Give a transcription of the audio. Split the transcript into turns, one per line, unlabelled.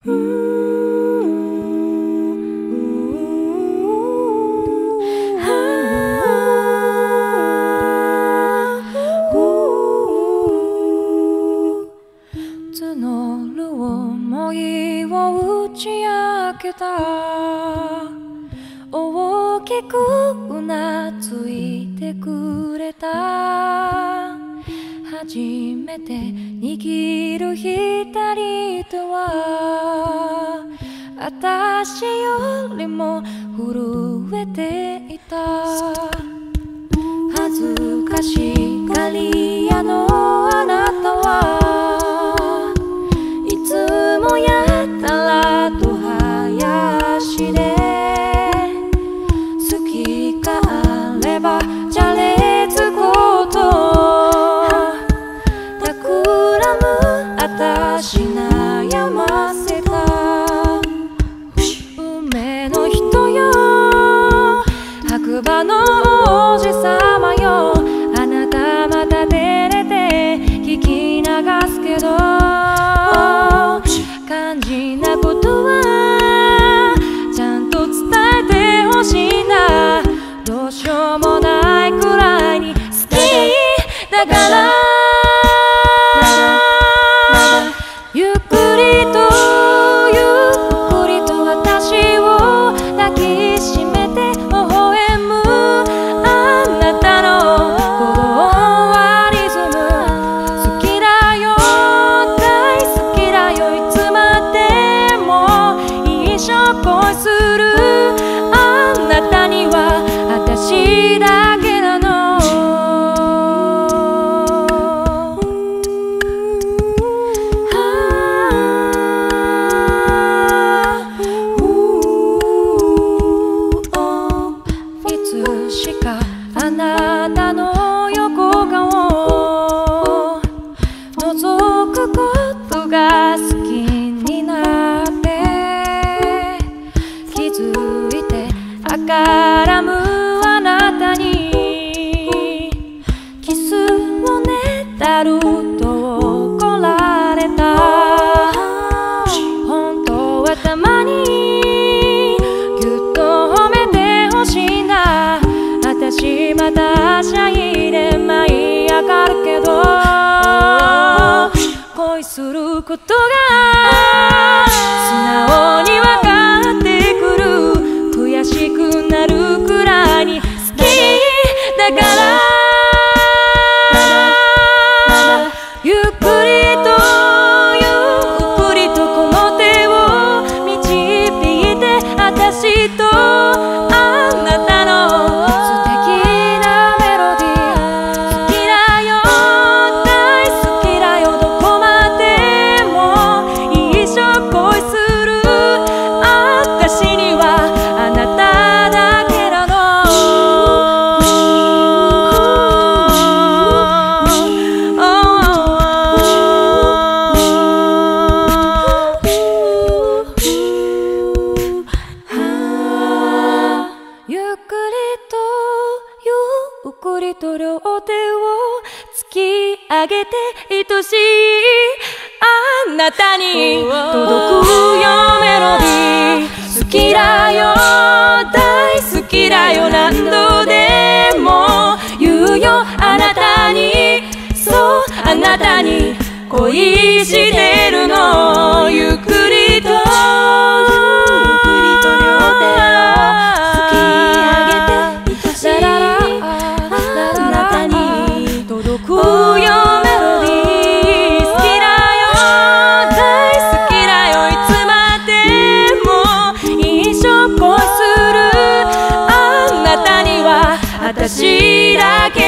募る想いを打ち明けた。大きくうなずいてくれた。初めて握る左手は私よりも震えていた。恥ずかしがり屋のあなたはいつもやたらと林で好きがあればじゃれつこと企む私悩ませた。運命の人よ白馬の王子様よ、あなたまた照れて聞き流すけど肝心なことはちゃんと伝えてほしいんだ。どうしようもないくらいに好きだからゆっくりとゆっくりと私を抱きしめて微笑むあなたの鼓動はリズム。好きだよ大好きだよ、いつまでも一生恋するあなたには私だけなの。あなたの横顔を覗くことが好きになって気づいて赤らむあなたにキスをねだると怒られた。本当はたまにぎゅっと褒めてほしいんだ。私またはしゃいで舞い上がるけど恋することが素直に分かってくる。悔しくなるくらいに好きだからゆっくりとゆっくりとこの手を導いて私とあなたのゆっくりと両手を突き上げて愛しいあなたに届くよメロディー。好きだよ大好きだよ何度でも言うよあなたに。そうあなたに恋してるの。ゆっくりと私だけ